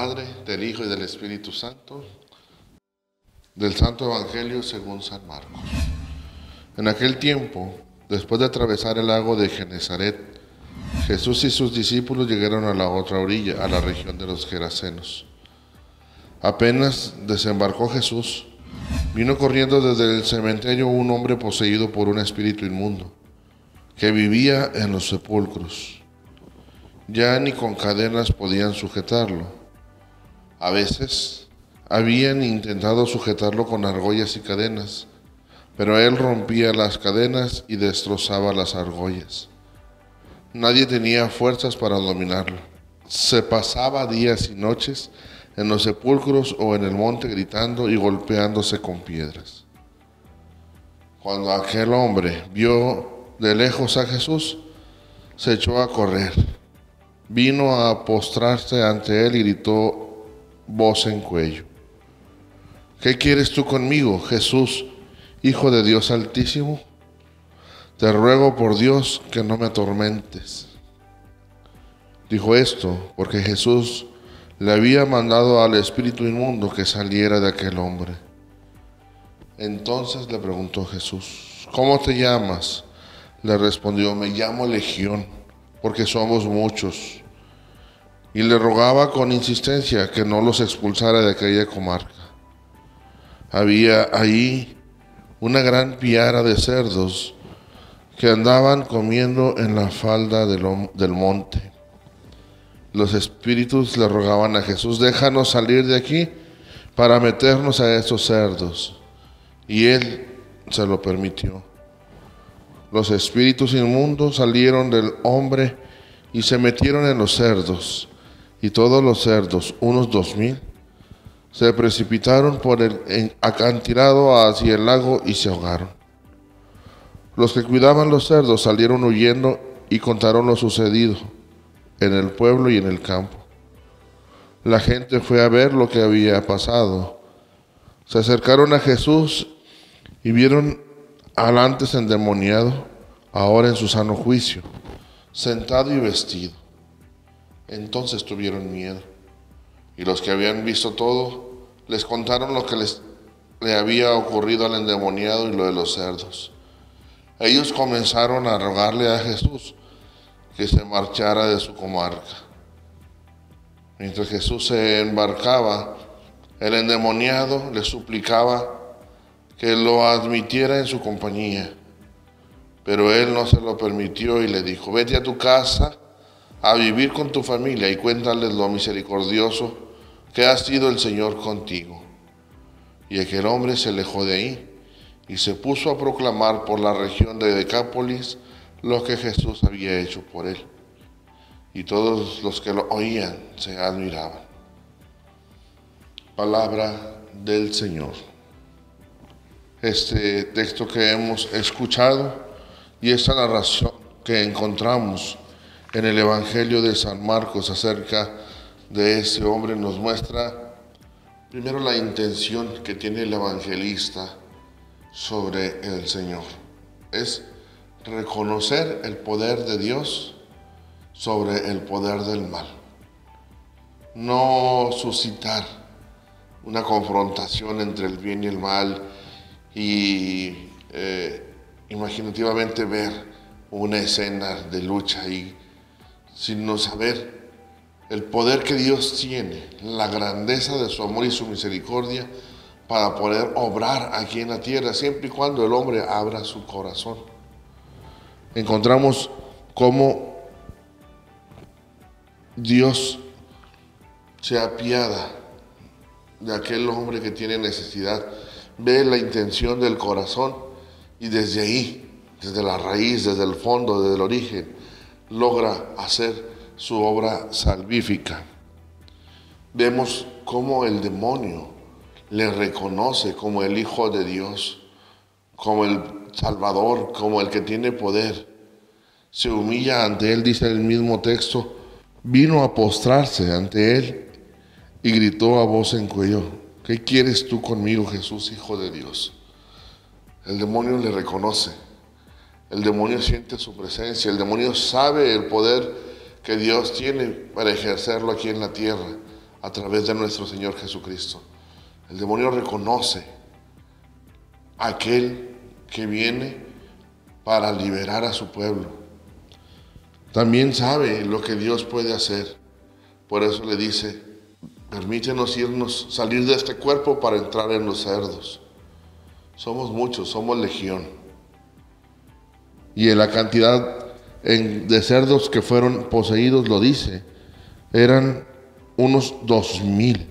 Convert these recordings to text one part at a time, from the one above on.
Padre, del Hijo y del Espíritu Santo, del Santo Evangelio según San Marcos. En aquel tiempo, después de atravesar el lago de Genesaret, Jesús y sus discípulos llegaron a la otra orilla, a la región de los Gerasenos. Apenas desembarcó Jesús, vino corriendo desde el cementerio un hombre poseído por un espíritu inmundo, que vivía en los sepulcros. Ya ni con cadenas podían sujetarlo. A veces habían intentado sujetarlo con argollas y cadenas, pero él rompía las cadenas y destrozaba las argollas. Nadie tenía fuerzas para dominarlo. Se pasaba días y noches en los sepulcros o en el monte gritando y golpeándose con piedras. Cuando aquel hombre vio de lejos a Jesús, se echó a correr. Vino a postrarse ante él y gritó voz en cuello: ¿Qué quieres tú conmigo, Jesús, Hijo de Dios Altísimo? Te ruego por Dios que no me atormentes. Dijo esto porque Jesús le había mandado al espíritu inmundo que saliera de aquel hombre. Entonces le preguntó Jesús: ¿Cómo te llamas? Le respondió: me llamo Legión, porque somos muchos. Y le rogaba con insistencia que no los expulsara de aquella comarca. Había ahí una gran piara de cerdos que andaban comiendo en la falda del monte. Los espíritus le rogaban a Jesús: déjanos salir de aquí para meternos a esos cerdos. Y él se lo permitió. Los espíritus inmundos salieron del hombre y se metieron en los cerdos. Y todos los cerdos, unos 2000, se precipitaron por el acantilado hacia el lago y se ahogaron. Los que cuidaban los cerdos salieron huyendo y contaron lo sucedido en el pueblo y en el campo. La gente fue a ver lo que había pasado. Se acercaron a Jesús y vieron al antes endemoniado, ahora en su sano juicio, sentado y vestido. Entonces tuvieron miedo, y los que habían visto todo les contaron lo que le había ocurrido al endemoniado y lo de los cerdos. Ellos comenzaron a rogarle a Jesús que se marchara de su comarca. Mientras Jesús se embarcaba, el endemoniado le suplicaba que lo admitiera en su compañía, pero él no se lo permitió y le dijo: vete a tu casa a vivir con tu familia y cuéntales lo misericordioso que ha sido el Señor contigo. Y aquel hombre se alejó de ahí y se puso a proclamar por la región de Decápolis lo que Jesús había hecho por él. Y todos los que lo oían se admiraban. Palabra del Señor. Este texto que hemos escuchado y esta narración que encontramos en el Evangelio de San Marcos acerca de ese hombre nos muestra primero la intención que tiene el evangelista sobre el Señor. Es reconocer el poder de Dios sobre el poder del mal. No suscitar una confrontación entre el bien y el mal y imaginativamente ver una escena de lucha ahí, sino saber el poder que Dios tiene, la grandeza de su amor y su misericordia para poder obrar aquí en la tierra, siempre y cuando el hombre abra su corazón. Encontramos cómo Dios se apiada de aquel hombre que tiene necesidad, ve la intención del corazón y desde ahí, desde la raíz, desde el fondo, desde el origen, logra hacer su obra salvífica. Vemos cómo el demonio le reconoce como el Hijo de Dios, como el Salvador, como el que tiene poder. Se humilla ante él, dice el mismo texto, vino a postrarse ante él y gritó a voz en cuello: ¿qué quieres tú conmigo, Jesús, Hijo de Dios? El demonio le reconoce. El demonio siente su presencia, el demonio sabe el poder que Dios tiene para ejercerlo aquí en la tierra, a través de nuestro Señor Jesucristo. El demonio reconoce a aquel que viene para liberar a su pueblo. También sabe lo que Dios puede hacer. Por eso le dice, permítenos salir de este cuerpo para entrar en los cerdos. Somos muchos, somos legión. Y en la cantidad de cerdos que fueron poseídos, lo dice, eran unos 2,000.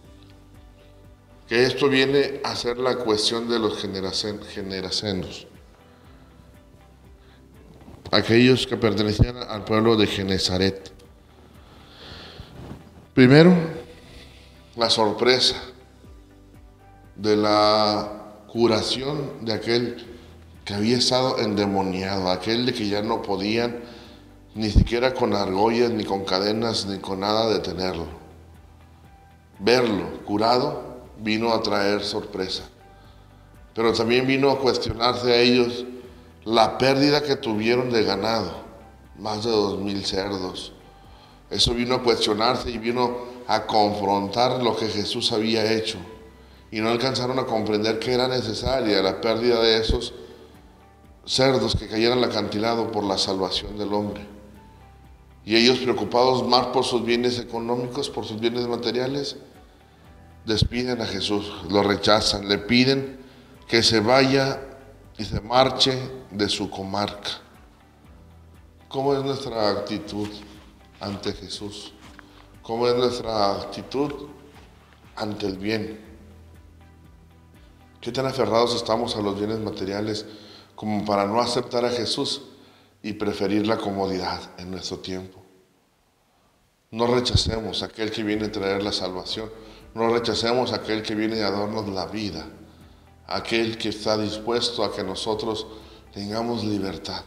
Que esto viene a ser la cuestión de los generasenos. Aquellos que pertenecían al pueblo de Genezaret. Primero, la sorpresa de la curación de aquel que había estado endemoniado, aquel de que ya no podían ni siquiera con argollas, ni con cadenas, ni con nada detenerlo. Verlo curado vino a traer sorpresa, pero también vino a cuestionarse a ellos la pérdida que tuvieron de ganado, más de 2,000 cerdos. Eso vino a cuestionarse y vino a confrontar lo que Jesús había hecho. Y no alcanzaron a comprender que era necesaria la pérdida de esos cerdos que cayeran al acantilado por la salvación del hombre. Y ellos, preocupados más por sus bienes económicos, por sus bienes materiales, despiden a Jesús, lo rechazan, le piden que se vaya y se marche de su comarca. ¿Cómo es nuestra actitud ante Jesús? ¿Cómo es nuestra actitud ante el bien? ¿Qué tan aferrados estamos a los bienes materiales como para no aceptar a Jesús y preferir la comodidad en nuestro tiempo? No rechacemos a aquel que viene a traer la salvación. No rechacemos a aquel que viene a darnos la vida. Aquel que está dispuesto a que nosotros tengamos libertad.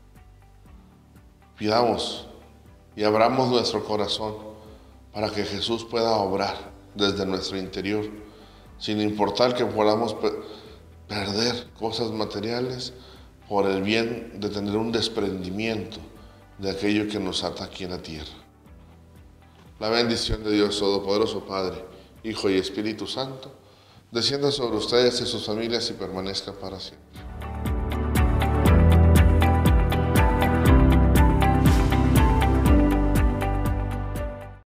Pidamos y abramos nuestro corazón para que Jesús pueda obrar desde nuestro interior, sin importar que podamos perder cosas materiales por el bien de tener un desprendimiento de aquello que nos ata aquí en la tierra. La bendición de Dios Todopoderoso, Padre, Hijo y Espíritu Santo, descienda sobre ustedes y sus familias y permanezca para siempre.